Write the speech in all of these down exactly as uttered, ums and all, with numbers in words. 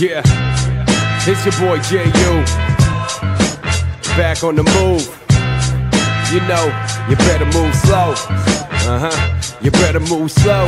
Yeah, it's your boy J U, back on the move. You know, you better move slow. Uh-huh, you better move slow.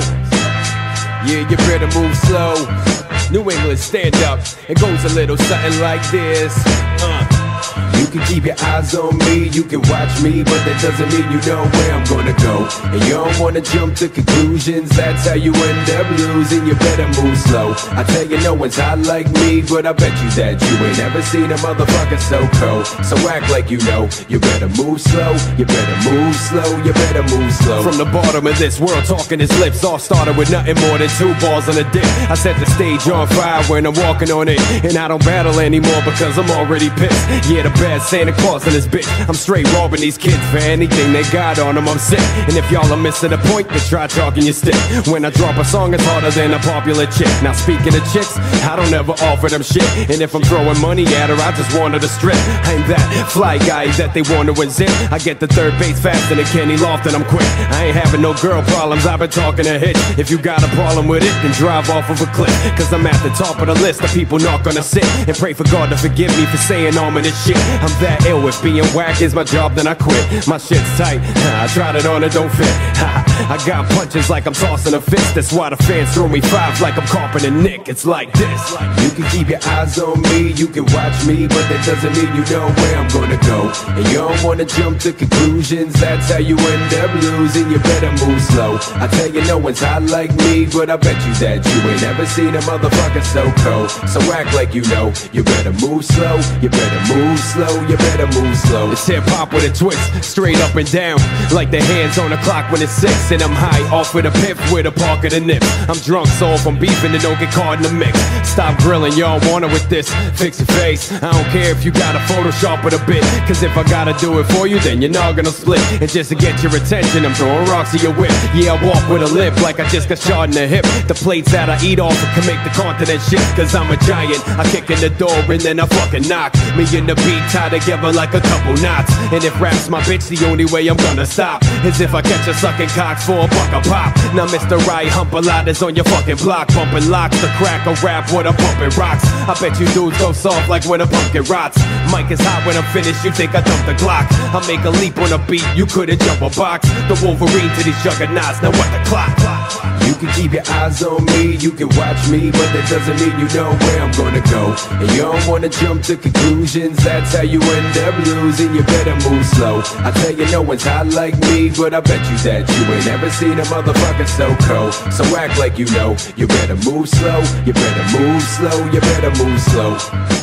Yeah, you better move slow. New England, stand up. It goes a little something like this. Uh. You can keep your eyes on me, you can watch me, but that doesn't mean you know where I'm gonna go. And you don't wanna jump to conclusions, that's how you end up losing. You better move slow. I tell you, no one's hot like me, but I bet you that you ain't ever seen a motherfucker so cold. So act like you know. You better move slow, you better move slow, you better move slow. From the bottom of this world, talking his lips, all started with nothing more than two balls on a dick. I set the stage on fire when I'm walking on it, and I don't battle anymore because I'm already pissed. Yeah, the bad Santa Claus and his bitch, I'm straight robbing these kids for anything they got on them. I'm sick, and if y'all are missing the point, then try chalking your stick. When I drop a song, it's harder than a popular chick. Now speaking of chicks, I don't ever offer them shit, and if I'm throwing money at her, I just want her to strip. I ain't that fly guy that they want to unzip. I get the third base faster than Kenny Lofton, I'm quick. I ain't having no girl problems, I've been talking a hit. If you got a problem with it, then drive off of a cliff, cause I'm at the top of the list of people not gonna sit and pray for God to forgive me for saying all of this shit. I'm that ill, if being whack is my job, then I quit. My shit's tight, I tried it on, it don't fit. I got punches like I'm tossing a fist, that's why the fans throw me five like I'm Carpenter Nick. It's like this. You can keep your eyes on me, you can watch me, but that doesn't mean you know where I'm gonna go. And you don't wanna jump to conclusions, that's how you end up losing. You better move slow. I tell you, no one's hot like me, but I bet you that you ain't ever seen a motherfucker so cold. So act like you know. You better move slow, you better move slow, you better move slow. It's hip hop with a twist, straight up and down, like the hands on the clock when it's six. And I'm high off with a pip with a park of the nips. I'm drunk, so if I'm beefing, then don't get caught in the mix. Stop grilling, y'all want it with this, fix your face. I don't care if you gotta Photoshop it a bit, cause if I gotta do it for you, then you're not gonna split. And just to get your attention, I'm throwing rocks at your whip. Yeah, I walk with a limp like I just got shot in the hip. The plates that I eat off can make the continent shit, cause I'm a giant. I kick in the door and then I fucking knock. Me and the beat tie together like a couple knots. And if rap's my bitch, the only way I'm gonna stop is if I catch a sucking cocks for a buck a pop. Now Mister Right hump a lot is on your fucking block, bumping locks to crack a rap with a pumping rocks. I bet you dudes go soft like when a pumpkin rots. Mic is hot when I'm finished, you think I dumped the Glock. I make a leap on a beat, you couldn't jump a box. The Wolverine to these juggernauts, now what the clock? You can keep your eyes on me, you can watch me, but that doesn't mean you know where I'm gonna go. And you don't wanna jump to conclusions, that's how you end up losing. You better move slow. I tell you, no one's hot like me, but I bet you that you ain't ever seen a motherfucker so cold. So act like you know. You better move slow, you better move slow, you better move slow.